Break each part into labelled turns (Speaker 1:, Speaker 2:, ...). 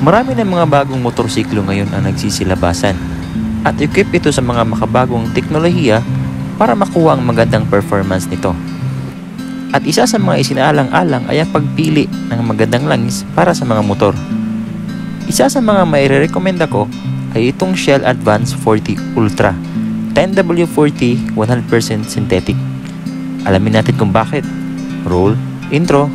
Speaker 1: Marami ng mga bagong motorsiklo ngayon ang nagsisilabasan at equip ito sa mga makabagong teknolohiya para makuha ang magandang performance nito. At isa sa mga isinaalang-alang ay ang pagpili ng magandang langis para sa mga motor. Isa sa mga maire-recommenda ko ay itong Shell Advance 40 Ultra 10W40 100% synthetic. Alamin natin kung bakit. Roll intro.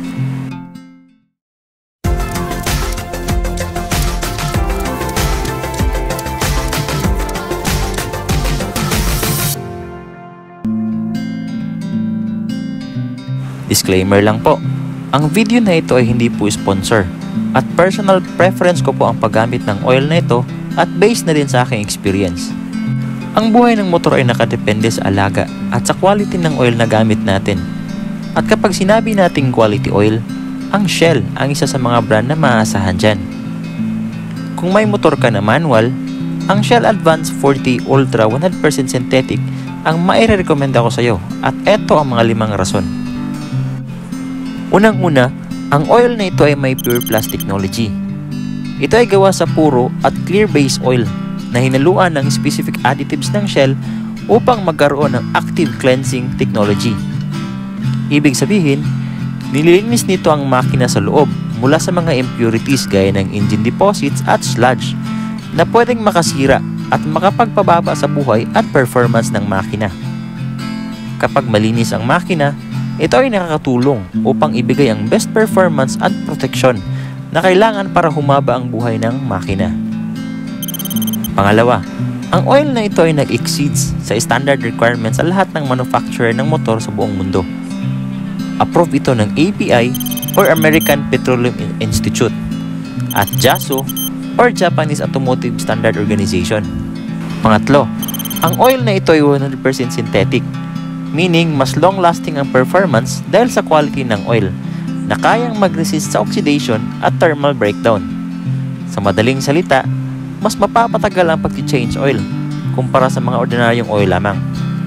Speaker 1: Disclaimer lang po, ang video na ito ay hindi po sponsor at personal preference ko po ang paggamit ng oil na ito at based na din sa aking experience. Ang buhay ng motor ay nakadepende sa alaga at sa quality ng oil na gamit natin. At kapag sinabi nating quality oil, ang Shell ang isa sa mga brand na maaasahan dyan. Kung may motor ka na manual, ang Shell Advance 40 Ultra 100% synthetic ang maire-recommenda ko sa iyo at eto ang mga 5 rason. Unang-una, ang oil na ito ay may Pure Plus technology. Ito ay gawa sa puro at clear base oil na hinaluan ng specific additives ng Shell upang magkaroon ng active cleansing technology. Ibig sabihin, nililinis nito ang makina sa loob mula sa mga impurities gaya ng engine deposits at sludge na pwedeng makasira at makapagpababa sa buhay at performance ng makina. Kapag malinis ang makina, ito ay nakakatulong upang ibigay ang best performance at protection na kailangan para humaba ang buhay ng makina. Pangalawa, ang oil na ito ay nag-exceeds sa standard requirements sa lahat ng manufacturer ng motor sa buong mundo. Approve ito ng API or American Petroleum Institute at JASO or Japanese Automotive Standard Organization. Pangatlo, ang oil na ito ay 100% synthetic, meaning mas long-lasting ang performance dahil sa quality ng oil na kayang mag-resist sa oxidation at thermal breakdown. Sa madaling salita, mas mapapatagal ang pag-change oil kumpara sa mga ordinaryong oil lamang.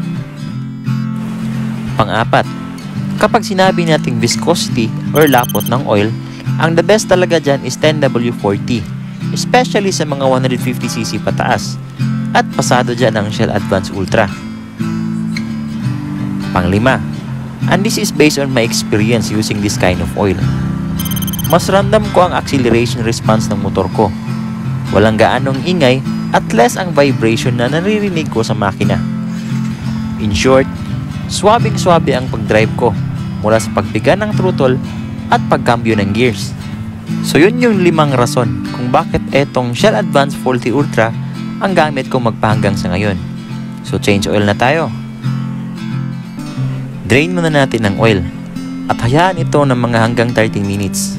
Speaker 1: Pang-apat, kapag sinabi nating viscosity or lapot ng oil, ang the best talaga dyan is 10W40, especially sa mga 150cc pataas, at pasado dyan ang Shell Advance Ultra. Pang-5, and this is based on my experience using this kind of oil. Mas random ko ang acceleration response ng motor ko. Walang gaanong ingay at less ang vibration na naririnig ko sa makina. In short, swabing-swabe ang pag-drive ko mula sa pagpiga ng throttle at pagkambyo ng gears. So yun yung 5 rason kung bakit etong Shell Advance 40 Ultra ang gamit ko magpahanggang sa ngayon. So change oil na tayo. Drain muna natin ng oil at hayaan ito ng mga hanggang 30 minutes.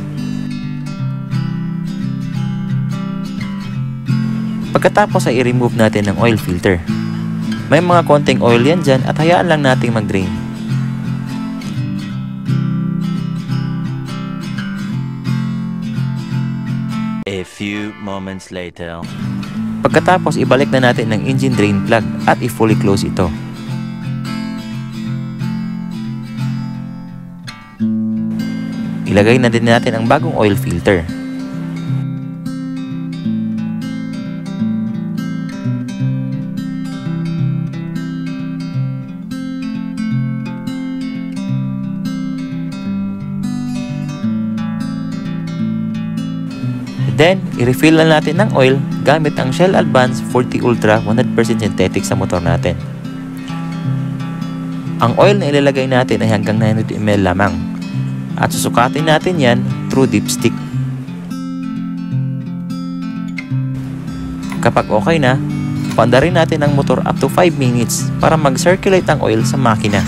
Speaker 1: Pagkatapos ay i-remove natin ng oil filter. May mga konting oil yan dyan at hayaan lang nating mag-drain.
Speaker 2: A few moments later.
Speaker 1: Pagkatapos ibalik na natin ng engine drain plug at i-fully close ito. Ilagay na din natin ang bagong oil filter. Then, i-refill na natin ng oil gamit ang Shell Advance 40 Ultra 100% synthetic sa motor natin. Ang oil na ilalagay natin ay hanggang 900 ml lamang. At susukatin natin yan through dipstick. Kapag okay na, paandarin natin ang motor up to 5 minutes para mag-circulate ang oil sa makina.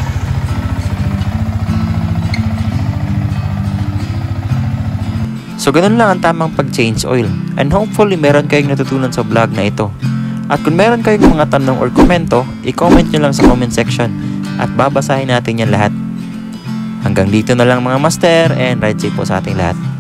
Speaker 1: So ganun lang ang tamang pag-change oil, and hopefully meron kayong natutunan sa vlog na ito. At kung meron kayong mga tanong or komento, i-comment nyo lang sa comment section at babasahin natin yan lahat. Hanggang dito na lang mga master, and ride safe po sa ating lahat.